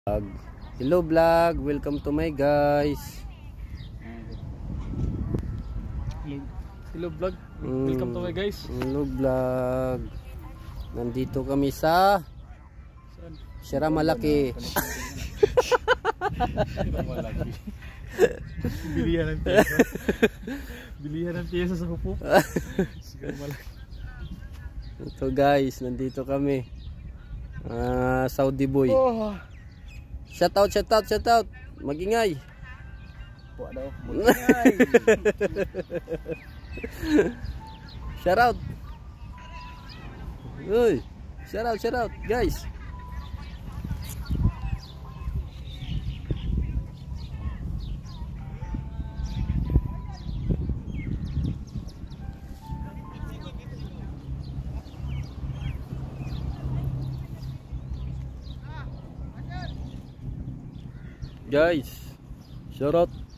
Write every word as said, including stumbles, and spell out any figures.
Vlog. Hello vlog, welcome to my guys. Hello vlog, welcome to my guys. Hello vlog. Nandito kami sa Sierra Malaki. Sierra Malaki. Bilihan ng piyesa. Bilihan ng piyesa sa hupop. Sierra Malaki. Ito guys, nandito kami. Uh, Saudi boy. Oh. Shout out, shout out, shout out. Magingay. Po daw. Magingay. Shout out. Uy, shout out, shout out, guys. Guys, shout out.